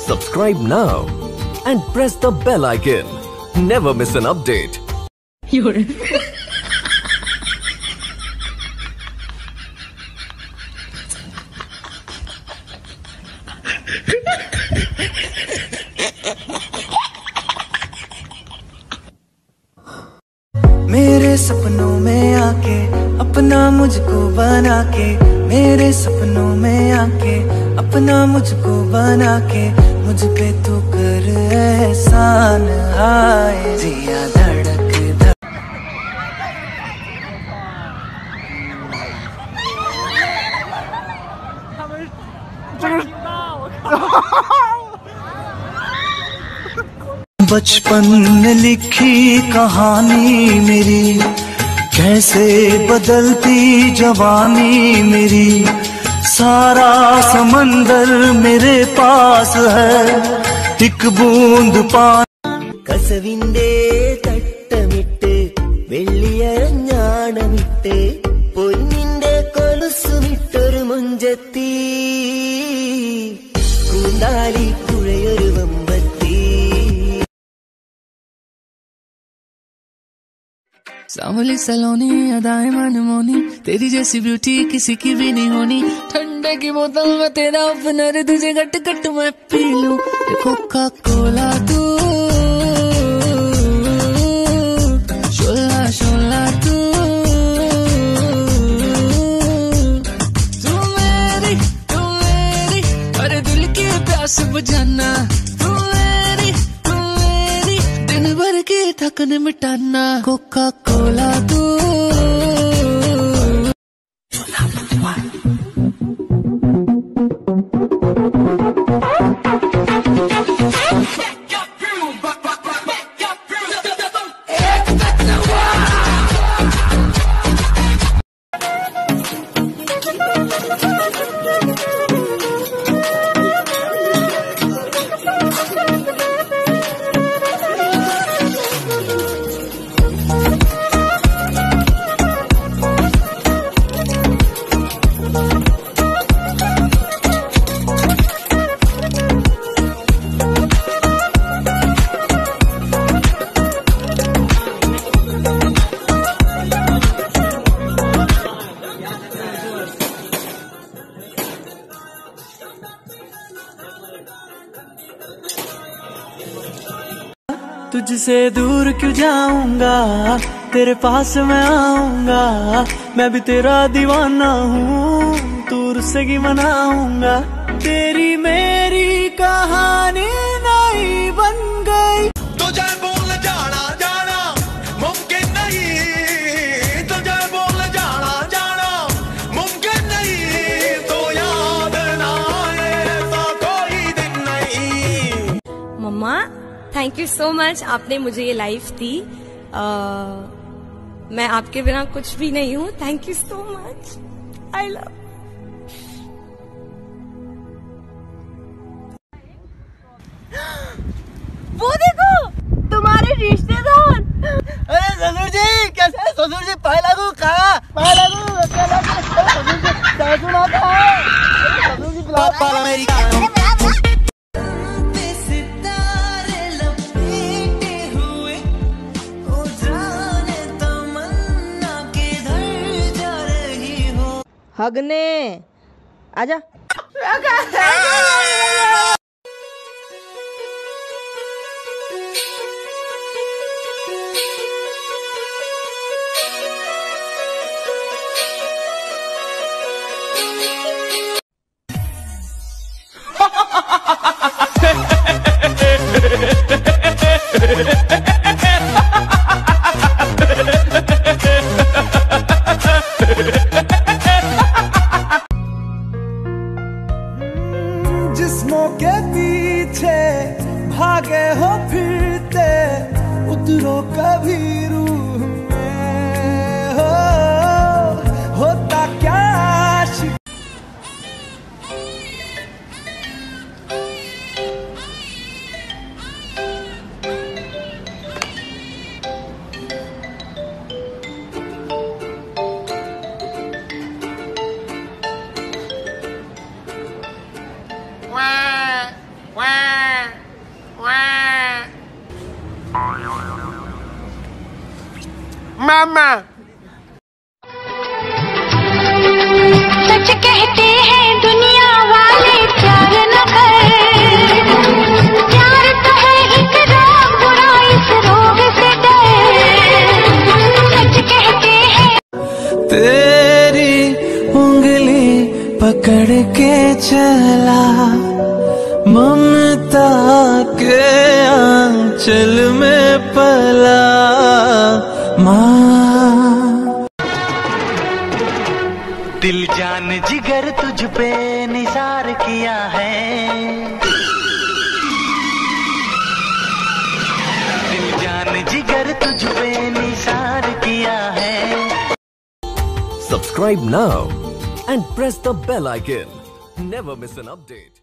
Subscribe now and press the bell icon. Never miss an update. मेरे सपनों में आके अपना मुझको बना के, मेरे सपनों में आके अपना मुझको बना के, मुझ पे तू कर एहसान आए जिया धड़क धड़क। बचपन में लिखी कहानी मेरी, कैसे बदलती जवानी मेरी, सारा समंदर मेरे पास है, एक बूंद पानी। കസവിന്റെ തട്ടമിട്ട് വെള്ളിയരഞ്ഞാണമിട്ട് പൊന്നിന്റെ കൊലുസുമിട്ടൊരു മുഞ്ചത്തി കൂന്താലി പുഴയൊരു വമ്പത്തി। सांवली सलोनी अदाएं मनमोनी, तेरी जैसी ब्यूटी किसी की भी नहीं होनी। ठंडे की बोतल में तेरा ओपनर, तुझे गट गट मैं पी लूं। कोका कोला तू, शोला शोला तू, तू मेरी अरे दिल की प्यास बुझाना। भर के थकन मिटाना, कोका कोला तू। तुझसे दूर क्यों जाऊंगा, तेरे पास मैं आऊंगा। मैं भी तेरा दीवाना हूँ, दूर से ही मनाऊंगा। तेरी मेरी कहानी नहीं बन गई। तुझे बोल जाना जाना मुमकिन नहीं, तुझे बोल जाना जाना मुमकिन नहीं, तो याद ना आए ऐसा कोई दिन नहीं। मम्मा थैंक यू सो मच, आपने मुझे ये लाइफ दी। मैं आपके बिना कुछ भी नहीं हूँ। Thank you so much, I love. वो देखो तुम्हारे रिश्तेदार। अरे ससुर जी कैसे? ससुर जी पाए लागू कहा? पाए लागू ससुर जी सासू माता है, ससुर जी बुला। हगने आजा। जिस्मों के पीछे भागे हो फिरते, उतरो कभी रूह में। होता क्या आशिक। Wah, wah. मामा। सच कहते हैं दुनिया वाले प्यार न कर, प्यार तो है एक रोग, बुरा इस रोग से डर। सच कहते हैं तेरी उंगली पकड़ के चला, ममता के आंचल में पला माँ। दिल जान जिगर तुझ पे निसार किया है, दिल जान जिगर तुझ पे निसार किया है। Subscribe now and press the bell icon. Never miss an update.